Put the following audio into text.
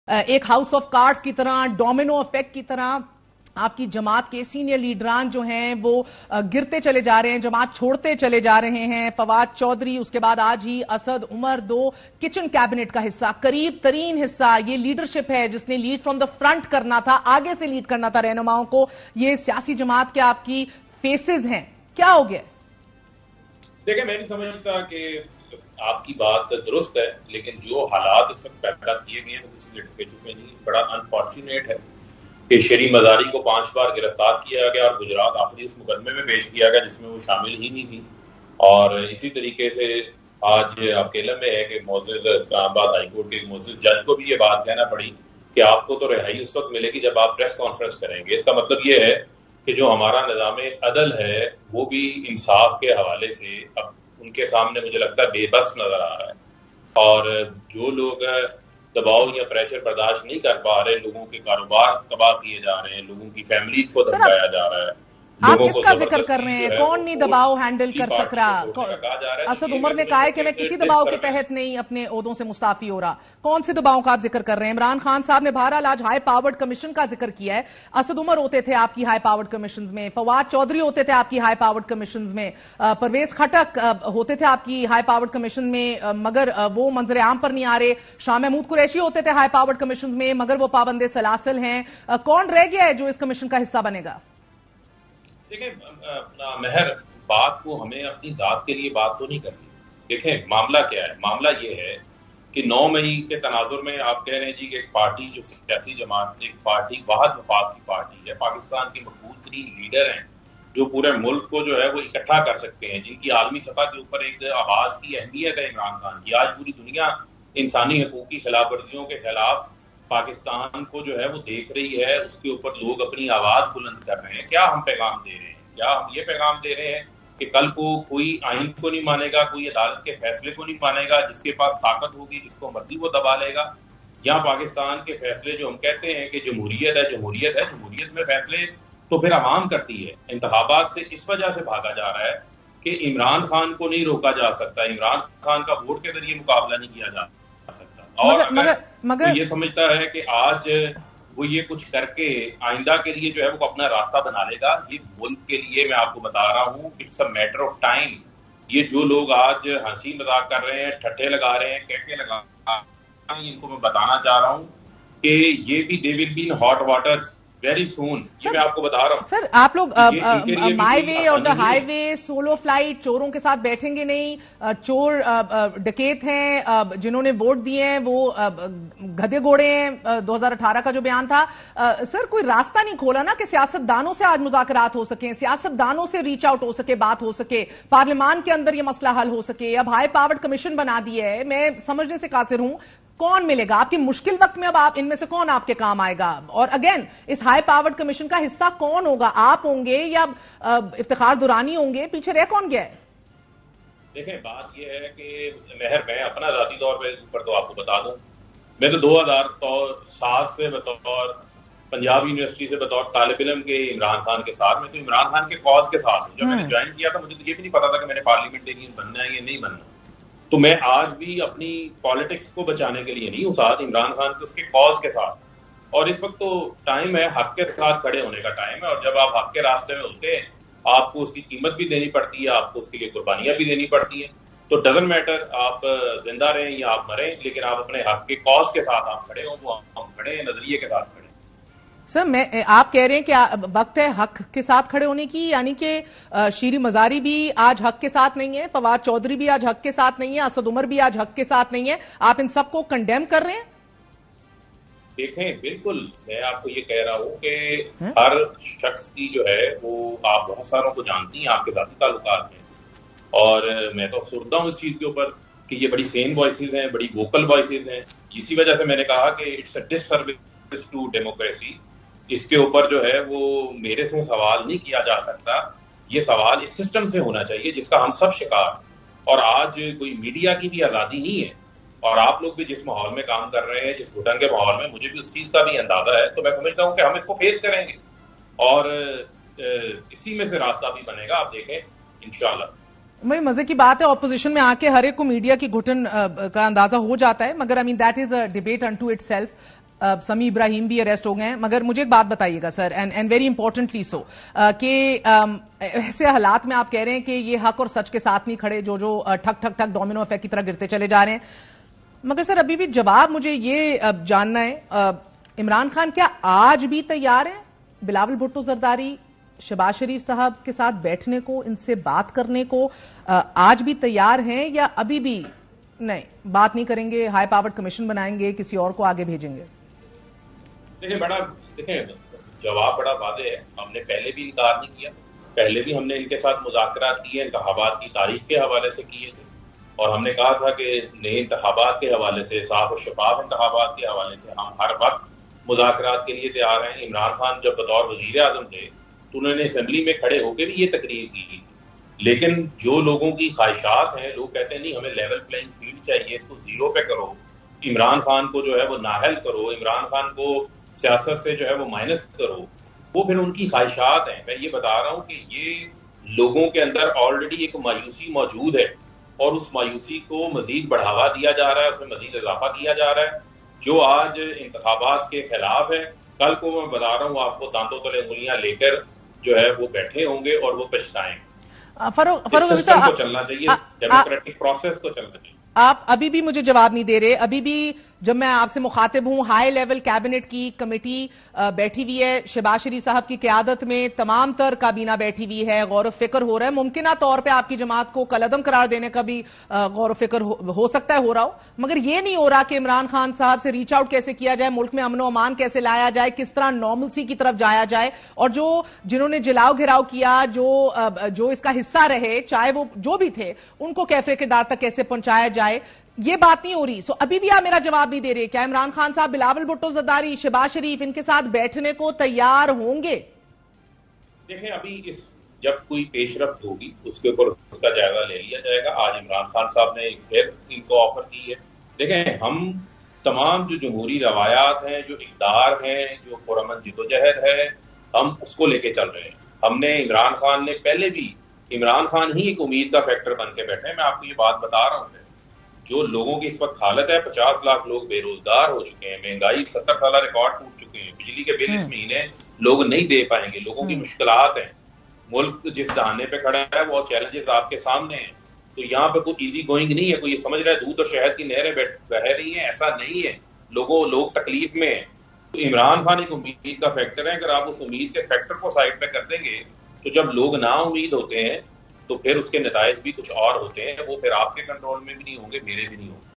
ایک house of cards کی طرح، ڈومینو افیکٹ کی طرح آپ کی جماعت کے سینئر لیڈران جو ہیں وہ گرتے چلے جا رہے ہیں، جماعت چھوڑتے چلے جا رہے ہیں. فواد چودھری، اس کے بعد آج ہی اسد عمر، دو کچن کیبنٹ کا حصہ، قریب ترین حصہ. یہ لیڈرشپ ہے جس نے لیڈ فرام دا فرنٹ کرنا تھا، آگے سے لیڈ کرنا تھا رہنماؤں کو. یہ سیاسی جماعت کے آپ کی فیسز ہیں، کیا ہو گیا؟ دیکھیں، میں نہیں سمجھتا کہ آپ کی بات درست ہے، لیکن جو حالات اس وقت پیدا کیے گئے ہیں وہ کسی لٹکے چکے نہیں. بڑا انفارچونیٹ ہے کہ شیری مزاری کو 5 بار گرفتار کیا گیا اور گجرات آخری اس مقدمے میں پیش کیا گیا جس میں وہ شامل ہی نہیں تھی. اور اسی طریقے سے آج آپ کے علم میں ہے کہ معزز اسلام آباد ہائی کورٹ کے ایک معزز جج کو بھی یہ بات کہنا پڑی کہ آپ کو تو رہائی اس وقت ملے گی جب آپ پریس کانفرنس کریں گے. اس کا مطلب یہ ہے کہ جو ہمارا نظام عدل ہے وہ بھی انصاف کے حوالے سے اب ان کے سامنے مجھے لگتا ہے بے بس نظر آ رہا ہے. اور جو لوگ دباؤ یا پریشر برداشت نہیں کر پا رہے، لوگوں کے کاروبار تباہ کیے جا رہے ہیں، لوگوں کی فیملیز کو دھمکایا جا رہا ہے. آپ کس کا ذکر کر رہے ہیں؟ کون نہیں دباؤ ہینڈل کر سک رہا؟ اسد عمر نے کہا ہے کہ میں کسی دباؤ کے تحت نہیں اپنے عہدوں سے مستعفی ہو رہا. کون سے دباؤ کا آپ ذکر کر رہے ہیں؟ عمران خان صاحب نے بہرحال آج ہائی پاورڈ کمیشن کا ذکر کیا ہے. اسد عمر ہوتے تھے آپ کی ہائی پاورڈ کمیشنز میں، فواد چودھری ہوتے تھے آپ کی ہائی پاورڈ کمیشنز میں، پرویز خٹک ہوتے تھے آپ کی ہائی پاورڈ کمیشن میں مگر وہ منظر عام پر نہیں آ رہے. شاہ محمود قریشی ہوتے تھے ہائی پاورڈ کمیشنز میں مگر وہ پابند سلاسل ہیں. کون رہ گیا ہے جو اس کمیشن کا حصہ بنے گا؟ دیکھیں مہر، بات کو ہمیں اپنی ذات کے لیے بات تو نہیں کرنی. دیکھیں معاملہ کیا ہے، معاملہ یہ ہے کہ 9 مئی کے تناظر میں آپ کہہ رہے ہیں جی کہ ایک پارٹی جو سیاسی جماعت، ایک پارٹی واحد وفاق کی پارٹی ہے، پاکستان کے مقبول ترین لیڈر ہیں جو پورے ملک کو جو ہے وہ اکٹھا کر سکتے ہیں، جن کی عالمی سطح کے اوپر ایک آواز کی اہمیت ہے عمران خان کی. آج پوری دنیا انسانی حقوق کی خلاف ورزیوں کے خلاف پاکستان کو جو ہے وہ دیکھ رہی ہے، اس کے اوپر لوگ اپنی آواز بلند کر رہے ہیں. کیا ہم پیغام دے رہے ہیں؟ کیا ہم یہ پیغام دے رہے ہیں کہ کل کو کوئی آئین کو نہیں مانے گا، کوئی عدالت کے فیصلے کو نہیں مانے گا، جس کے پاس طاقت ہوگی جس کو مرضی وہ دبا لے گا؟ یا پاکستان کے فیصلے جو ہم کہتے ہیں کہ جمہوریت ہے، جمہوریت ہے، جمہوریت میں فیصلے تو پھر عوام کرتی ہے. انتخابات سے اس وجہ سے بھاگا جا رہا ہے کہ عمران خان کو نہیں روکا جا سکتا، عمران خان کا ووٹ کے ذریعے مقابلہ نہیں کیا جا سکتا. اور اگر یہ سمجھتا ہے کہ آج وہ یہ کچھ کر کے آئندہ کے لیے جو ہے وہ اپنا راستہ بنا لے گا، یہ ملک کے لیے میں آپ کو بتا رہا ہوں it's a matter of time. یہ جو لوگ آج ہنسی مذاق کر رہے ہیں، ٹھٹھے لگا رہے ہیں، کہکے لگا رہے ہیں، ان کو میں بتانا چاہ رہا ہوں کہ یہ بھی they will be in hot water very soon. یہ میں آپ کو بتا رہا ہوں. سر آپ لوگ my way or the highway solo flight چوروں کے ساتھ بیٹھیں گے نہیں. چور ڈکیت ہیں، جنہوں نے ووٹ دیے ہیں وہ گدھے گھوڑے ہیں. 2018 کا جو بیان تھا سر، کوئی راستہ نہیں کھولا نا کہ سیاست دانوں سے آج مذاکرات ہو سکیں، سیاست دانوں سے ریچ آؤٹ ہو سکے، بات ہو سکے، پارلیمان کے اندر یہ مسئلہ حل ہو سکے. اب ہائی پاورڈ کمیشن بنا دی ہے. میں سمجھنے سے قاصر ہوں کون ملے گا آپ کی مشکل وقت میں؟ اب آپ ان میں سے کون آپ کے کام آئے گا؟ اور اگین اس ہائی پاورڈ کمیشن کا حصہ کون ہوگا؟ آپ ہوں گے یا افتخار درانی ہوں گے؟ پیچھے رہ کون گیا ہے؟ دیکھیں بات یہ ہے کہ مہر، میں اپنا ذاتی طور پر تو آپ کو بتا دوں، میں تو 2007 سے بطور پنجاب یونیورسٹی سے بطور طالب علم کے عمران خان کے ساتھ، میں تو عمران خان کے کاز کے ساتھ ہوں. جب میں نے جوائن کیا تھا مجھے تو یہ بھی نہیں پتا تھا کہ میں نے پارلیمنٹرین بننا ہے یا نہیں بننا. تو میں آج بھی اپنی پالیٹکس کو بچانے کے لیے نہیں ہوں ساتھ، عمران خان کے اس کے کاز کے ساتھ. اور اس وقت تو ٹائم ہے حق کے ساتھ کھڑے ہونے کا ٹائم ہے. اور جب آپ حق کے راستے میں ہوتے ہیں آپ کو اس کی قیمت بھی دینی پڑتی ہے، آپ کو اس کے لیے قربانیاں بھی دینی پڑتی ہیں. تو ڈزنٹ میٹر آپ زندہ رہیں یا آپ مریں، لیکن آپ اپنے حق کے کاز کے ساتھ آپ کھڑے ہوں، وہ ہم کھڑے ہیں، نظریے کے ساتھ کھڑے. سر آپ کہہ رہے ہیں کہ وقت ہے حق کے ساتھ کھڑے ہونے کی، یعنی کہ شیری مزاری بھی آج حق کے ساتھ نہیں ہے، فواد چودھری بھی آج حق کے ساتھ نہیں ہے، اسد عمر بھی آج حق کے ساتھ نہیں ہے. آپ ان سب کو کنڈیم کر رہے ہیں؟ دیکھیں بالکل میں آپ کو یہ کہہ رہا ہوں کہ ہر شخص کی جو ہے وہ آپ بہت ساروں کو جانتی ہیں، آپ کے ذاتی تعلقات ہیں، اور میں تو افسردہ ہوں اس چیز کے اوپر کہ یہ بڑی سین وائسز ہیں، بڑی ووکل وائسز ہیں. اسی وجہ سے میں نے کہا کہ it's a disservice to democracy. اس کے اوپر جو ہے وہ میرے سے سوال نہیں کیا جا سکتا، یہ سوال اس سسٹم سے ہونا چاہیے جس کا ہم سب شکار. اور آج کوئی میڈیا کی بھی آزادی نہیں ہے، اور آپ لوگ بھی جس ماحول میں کام کر رہے ہیں، جس گھٹن کے ماحول میں، مجھے بھی اس چیز کا بھی اندازہ ہے. تو میں سمجھتا ہوں کہ ہم اس کو فیس کریں گے اور اسی میں سے راستہ بھی بنے گا. آپ دیکھیں انشاءاللہ. بڑی مزے کی بات ہے، اپوزیشن میں آ کے ہر ایک کو میڈیا کی گھٹن کا اندازہ ہو جاتا ہے، مگر that is a debate in to itself. Sami Ibrahim بھی اریسٹ ہو گئے ہیں، مگر مجھے ایک بات بتائیے گا sir, and very importantly so, کہ ایسے حالات میں آپ کہہ رہے ہیں کہ یہ حق اور سچ کے ساتھ نہیں کھڑے، جو ٹھک ٹھک ٹھک ڈومینو افیکٹ کی طرح گرتے چلے جا رہے ہیں، مگر سر ابھی بھی جواب مجھے یہ جاننا ہے، عمران خان کیا آج بھی تیار ہیں بلاول بھٹو زرداری شہباز شریف صاحب کے ساتھ بیٹھنے کو، ان سے بات کرنے کو آج بھی تیار ہیں، یا ابھی بھی نہیں بات نہیں کریں گے، ہائی پاورڈ کمیشن بنائیں گے، کسی اور کو آگے بھیجیں گے؟ دیکھیں جواب بڑا واضح ہے، ہم نے پہلے بھی انکار نہیں کیا، پہلے بھی ہم نے ان کے ساتھ مذاکرات کیے، انتخابات کی تاریخ کے حوالے سے کیے تھے، اور ہم نے کہا تھا کہ نئے انتخابات کے حوالے سے، صاف و شفاف انتخابات کے حوالے سے ہم ہر وقت مذاکرات کے لیے تیار ہیں۔ عمران خان جب بطور وزیر اعظم تھے تو انہوں نے اسمبلی میں کھڑے ہو کے بھی یہ تقریر کی، لیکن جو لوگوں کی خواہشات ہیں، لوگ کہتے ہیں نہیں ہمیں لیول پلینگ فیلڈ چاہیے، اس کو زیرو پہ کرو، عمران خان کو جو ہے وہ نااہل کرو، عمران خان کو سیاست سے جو ہے وہ مائنس کرو، وہ پھر ان کی خواہشات ہیں۔ میں یہ بتا رہا ہوں کہ یہ لوگوں کے اندر آلریڈی ایک مایوسی موجود ہے، اور اس مایوسی کو مزید بڑھاوا دیا جا رہا ہے، اس میں مزید اضافہ کیا جا رہا ہے۔ جو آج انتخابات کے خلاف ہے، کل کو میں بتا رہا ہوں آپ کو دانتوں تلے انگلیاں لے کر جو ہے وہ بیٹھے ہوں گے اور وہ پچھتائیں گے۔ سسٹم کو چلنا چاہیے، ڈیموکریٹک پروسیس کو چلنا چاہیے۔ آپ ابھی بھی مجھے جواب نہیں دے رہے، ابھی بھی جب میں آپ سے مخاطب ہوں، ہائی لیول کیبنٹ کی کمیٹی بیٹھی ہوئی ہے، شہباز شریف صاحب کی قیادت میں تمام تر کابینہ بیٹھی ہوئی ہے، غور و فکر ہو رہا ہے، ممکنہ طور پہ آپ کی جماعت کو کالعدم قرار دینے کا بھی غور و فکر ہو سکتا ہے ہو رہا ہو، مگر یہ نہیں ہو رہا کہ عمران خان صاحب سے ریچ آؤٹ کیسے کیا جائے، ملک میں امن و امان کیسے لایا جائے، کس طرح نارملسی کی طرف جایا جائے، اور جنہوں نے جلاؤ گھراؤ کیا، جو اس کا حصہ رہے، چاہے وہ جو بھی تھے، ان کو کیفرے کے ڈار تک کیسے پہنچایا جائے، یہ بات نہیں ہو رہی۔ سو ابھی بھی آپ میرا جواب نہیں دے رہے، کیا عمران خان صاحب بلاول بھٹو زرداری شہباز شریف ان کے ساتھ بیٹھنے کو تیار ہوں گے؟ دیکھیں ابھی جب کوئی پیش رفت ہوگی اس کے اوپر اس کا جائزہ لے لیا جائے گا۔ آج عمران خان صاحب نے پھر ان کو آفر کی ہے۔ دیکھیں ہم تمام جو جمہوری روایات ہیں، جو اقدار ہیں، جو پرامن جدوجہد ہے، ہم اس کو لے کے چل رہے ہیں۔ ہم نے عمران خان نے پہلے بھی، عمران خان ہی ایک امید کا فیکٹر بن کے بیٹھے ہیں۔ میں آپ کو یہ بات بتا رہا ہوں، جو لوگوں کی اس وقت حالت ہے، 50 لاکھ لوگ بے روزگار ہو چکے ہیں، مہنگائی 70 سالہ ریکارڈ ٹوٹ چکے ہیں، بجلی کے بل اس مہینے لوگ نہیں دے پائیں گے، لوگوں کی مشکلات ہیں، ملک جس دہانے پہ کھڑا ہے وہ چیلنجز آپ کے سامنے ہیں۔ تو یہاں پہ کوئی ایزی گوئنگ نہیں ہے، کوئی یہ سمجھ رہا ہے دودھ اور شہد کی نہریں بہہ رہی ہیں، ایسا نہیں ہے، لوگ تکلیف میں ہیں۔ تو عمران خان ایک امید کا فیکٹر ہے، اگر آپ اس امید کے فیکٹر کو سائڈ پہ کر دیں گے تو جب لوگ نا امید ہوتے ہیں تو پھر اس کے نتائج بھی کچھ اور ہوتے ہیں، وہ پھر آپ کے کنٹرول میں بھی نہیں ہوں گے، میرے بھی نہیں ہوں گے۔